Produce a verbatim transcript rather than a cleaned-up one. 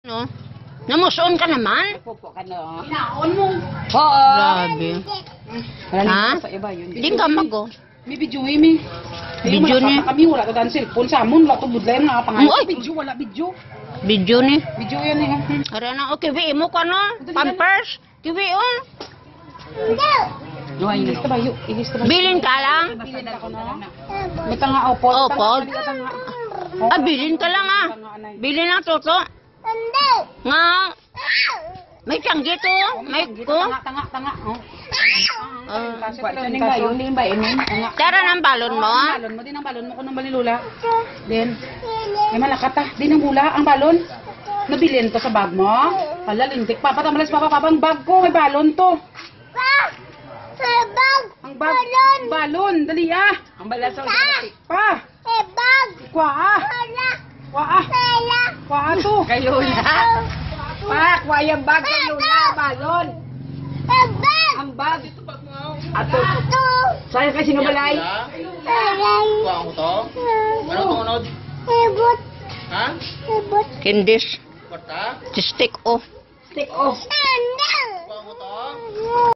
No? Namuson ka naman? Pupo ka na. Inaon mo. Oo. Grabe. Wala Ha? na sa iba yun. Hindi ka mag-go. May video eh, may. Video ni? Kami wala to dan cellphone sa amon, wala to budlay nga pangalan. Uy! Video wala video. Video ni. Video yan eh. oh. Ara na, okay, kiwi mo ka no? Pampers? Kiwi oh. No, ayun Ilis ka ba yun? Ilis ka ba? Bilin ka lang. Bilin ka na. Mata nga opo. Opo. Ah, bilin ka lang ah. Bilin ang toto. Nga. May tanggi to. May ko. Tanga, tanga, tanga. Oh. Ah. Kasi Wala ito ning ba yun? Ning ba yun? Tanga. Tara ng balon mo. Ang balon mo, din ang balon mo kung nang balilula. Then, may malakata. Din ang mula, ang balon. Nabilin to sa bag mo. Hala, lintik. Papa, tamalas, papa, papa, ang bag ko. May balon to. Ang bag. Balon. Balon. Dali ah. Ang balasaw. Pa. Kwa ah. Kwa ah. Kwa ah to. Kayo na. Pa, kwayang bag kayo na. Balon. Ang bag. Ato. Saan kasi nga balay? Kuha mo to? Ano itong unod? Ha? Kindis. Kwarta? Stick oh. Stick off.